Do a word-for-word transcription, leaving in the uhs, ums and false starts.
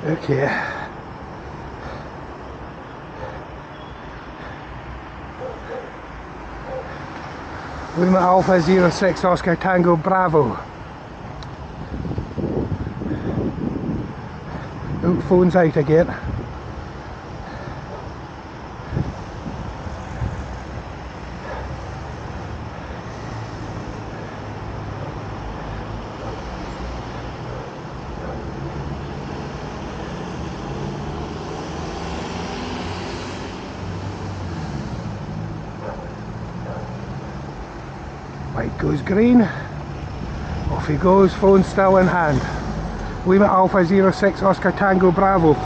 Okay. Lima Alpha zero six Oscar Tango Bravo. Oh, phone's out again. Light goes green, off he goes, phone still in hand. Lima Alpha zero six Oscar Tango Bravo.